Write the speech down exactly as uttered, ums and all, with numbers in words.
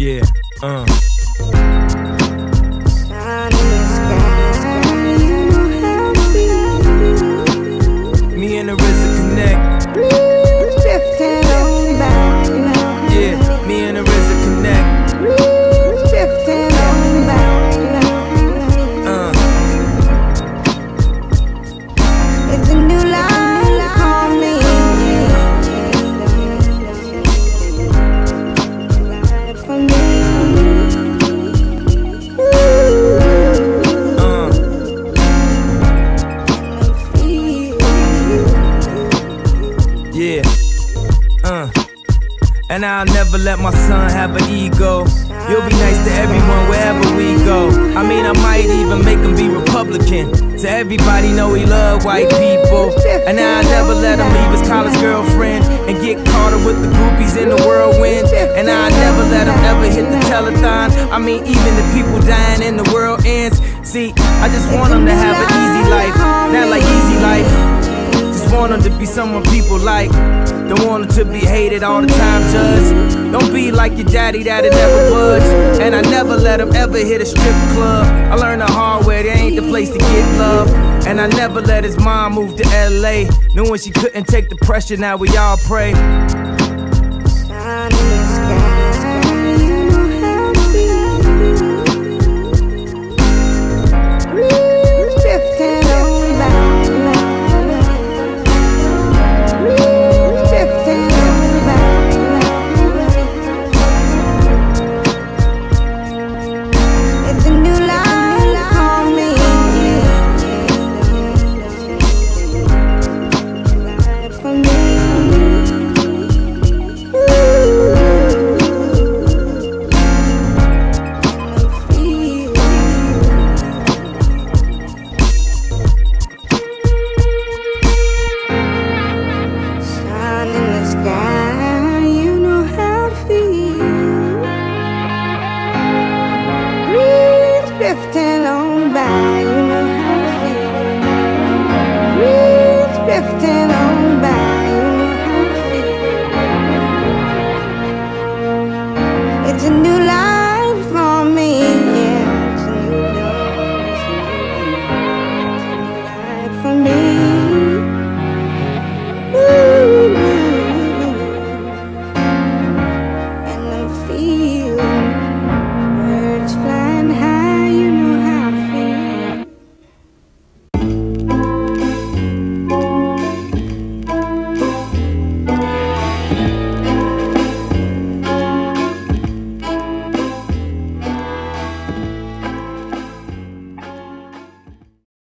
Yeah, uh. Me and the R Z A connect. Drifting on back. Yeah, me and the R Z A connect. Drifting on back. Uh. It's a new life on me. Life for me. Uh. Yeah. Uh. And I'll never let my son have an ego. You'll be nice to everyone wherever we go. I mean, I might even make him be Republican, so everybody know he love white people. And I'll never let him leave his college girlfriend and get caught up with the groupies in the whirlwind. And I'll never let him ever hit the telethon. I mean, even the people dying and the world ends. See, I just want him to have an easy life, not like easy life. Just want him to be someone people like. Don't want him to be hated all the time, judge. Don't be like your daddy that it never was. And I never let him ever hit a strip club. I learned the hard way, there ain't the place to get love. And I never let his mom move to L A, knowing she couldn't take the pressure, now we all pray. Sun in the sky.